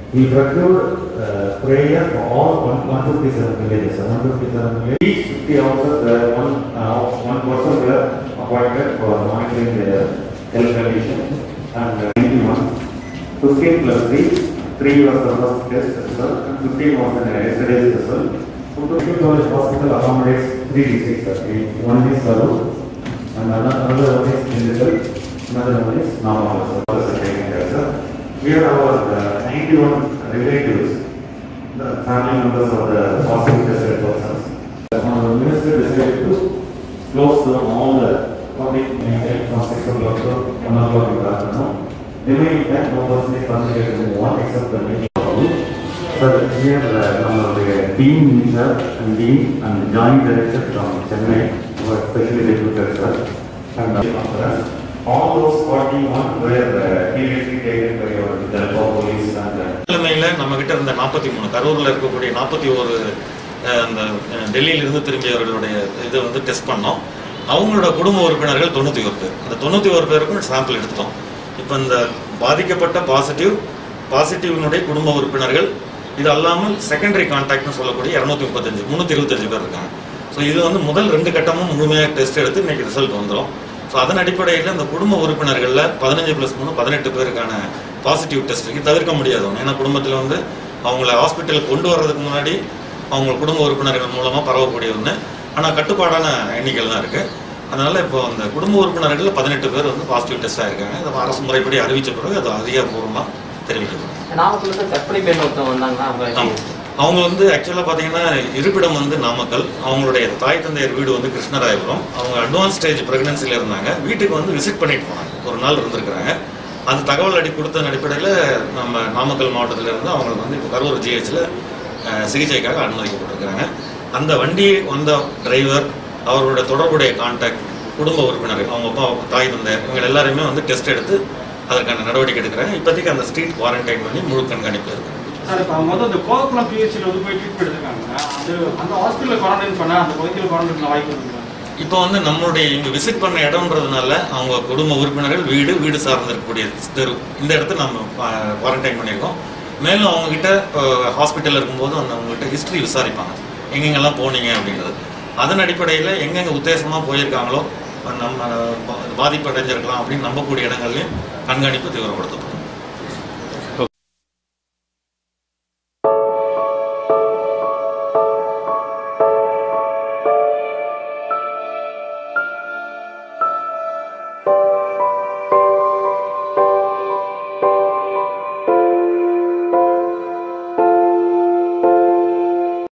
We procured sprayer for all 157 villages. 157 villages. Each 50 houses, one person were appointed for monitoring the health condition. And 91, 15 plus 3 was the first test result, and 15 was the yesterday's result. Medical College Hospital accommodates 3 districts. One is Karur, and another one is Indical, another one is Namakkal. We have our 91 relatives, the family members of the positive tested persons. The minister decided to close down all the public meetings from 6 o'clock to 1 o'clock in the afternoon. Remaining time, no person is concentrated in one except the meeting. So here, our team leader and dean and joint director from Chennai were especially recruited, sir. And all those 41 were immediately taken by our Delhi police and தலைமையில நம்ம கிட்ட இருந்த 43 கரூர்ல இருக்கக்கூடிய 41 அந்த டெல்லியில இருந்து திரும்பியவர்களுடைய இதை வந்து டெஸ்ட் பண்ணோம். அவங்களோட குடும்ப உறுப்பினர்கள் 91 பேர். அந்த 91 பேருக்கும் சாம்பிள் எடுத்துட்டோம். இப்போ இந்த பாதிக்கப்பட்ட பாசிட்டிவ்னுடைய குடும்ப உறுப்பினர்கள் இது அல்லாமல் செகண்டரி கான்டாக்ட்னு சொல்லக்கூடிய 325 பேர் இருக்காங்க. ஸோ இது வந்து முதல் 2 கட்டமும் முழுமையாக டெஸ்ட் எடுத்து இன்னைக்கு ரிசல்ட் வந்துடும். ஸோ அதன் அடிப்படையில் இந்த குடும்ப உறுப்பினர்களில் 15+3 18 பேருக்கான பாசிட்டிவ் டெஸ்ட்டுக்கு தவிர்க்க முடியாது. ஏன்னா குடும்பத்தில் வந்து அவங்கள ஹாஸ்பிட்டலுக்கு கொண்டு வர்றதுக்கு முன்னாடி அவங்க குடும்ப உறுப்பினர்கள் மூலமாக பரவக்கூடிய ஒன்று. ஆனால் கட்டுப்பாடான எண்ணிக்கையில் தான் இருக்குது. அதனால் இப்போ அந்த குடும்ப உறுப்பினர்கள் 18 பேர் வந்து பாசிட்டிவ் டெஸ்ட் ஆகிருக்காங்க. இந்த அரசு முறைப்படி அறிவித்த பிறகு அது அதிகாரப்பூர்வமாக தெரிவிக்கப்படும். அவங்க வந்து ஆக்சுவலாக பார்த்தீங்கன்னா இருப்பிடம் வந்து நாமக்கல், அவங்களுடைய தாய் தந்தையர் வீடு வந்து கிருஷ்ணராயபுரம். அவங்க அட்வான்ஸ் ஸ்டேஜ் ப்ரெக்னன்சியில் இருந்தாங்க. வீட்டுக்கு வந்து விசிட் பண்ணிட்டு போனாங்க, ஒரு நாள் இருந்திருக்கிறாங்க. அது தகவல் கொடுத்த அடிப்படையில் நம்ம நாமக்கல் மாவட்டத்தில் இருந்து அவங்களுக்கு வந்து இப்போ கரூர் ஜிஹெச்சில் சிகிச்சைக்காக அனுமதிக்கப்பட்டிருக்கிறாங்க. அந்த வண்டி வந்த டிரைவர், அவர்களுடைய தொடர்புடைய கான்டாக்ட், குடும்ப உறுப்பினர்கள், அவங்க அப்பா தாய் தந்தையர், இவங்க எல்லாருமே வந்து டெஸ்ட் எடுத்து அதற்கான நடவடிக்கை எடுக்கிறாங்க. இப்போதைக்கு அந்த ஸ்ட்ரீட் குவாரண்டைன் பண்ணி முழு கண்காணிப்பு இருக்குது. சார், இப்போ அவங்க வந்து அந்த கோவக்குளம் பிஹெச்சில் வந்து போய் ட்ரீட்மெண்ட் எடுத்துருக்காங்க. அந்த ஹாஸ்பிட்டலில் குவாரண்டைன் பண்ண அந்த பகுதியில் குவாரண்டைன் வாய்ப்பு இருக்குங்களா? இப்போ வந்து நம்மளுடைய இங்கே விசிட் பண்ண இடம்ன்றதுனால அவங்க குடும்ப உறுப்பினர்கள் வீடு சார்ந்து இருக்கக்கூடிய தெரு, இந்த இடத்த நம்ம குவாரண்டைன் பண்ணியிருக்கோம். மேலும் அவங்ககிட்ட இப்போ ஹாஸ்பிட்டலில் இருக்கும்போது அவங்ககிட்ட ஹிஸ்ட்ரி விசாரிப்பாங்க, எங்கெங்கெல்லாம் போனீங்க அப்படின்றது. அதன் அடிப்படையில் எங்கெங்கே உத்தேசமாக போயிருக்காங்களோ நம்ம பாதிப்பு அடைஞ்சிருக்கலாம் அப்படின்னு நம்பக்கூடிய இடங்கள்லையும் கண்காணிப்பு தீவிரப்படுத்தப்படும்.